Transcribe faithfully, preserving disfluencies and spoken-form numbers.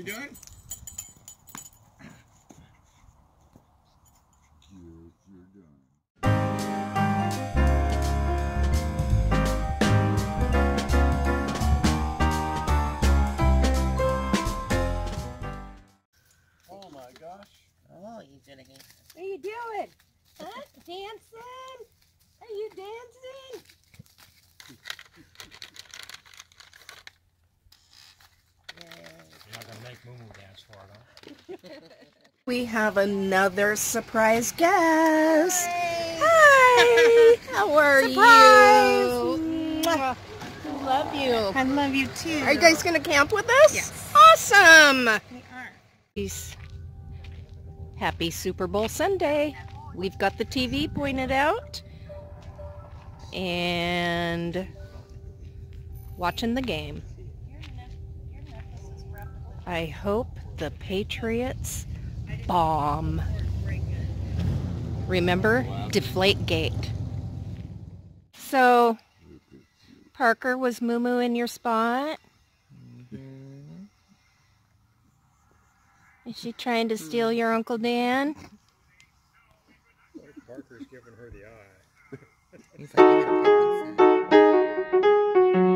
done? Yes, you're done. Oh my gosh. Oh, you did it. What are you doing? Huh? Dancing? Are you dancing? You're not going to make Moo dance for it, huh? We have another surprise guest. Hi. How are Surprise. you? Mwah. I love you. I love you too. Are you guys going to camp with us? Yes. Awesome. We are. Peace. Happy Super Bowl Sunday. We've got the T V pointed out and watching the game. I hope the Patriots bomb. Remember, Deflategate. So, Parker, was Moo Moo in your spot? Mm-hmm. Is she trying to steal your Uncle Dan? Parker's giving her the eye. He's like, "You're gonna pick this up."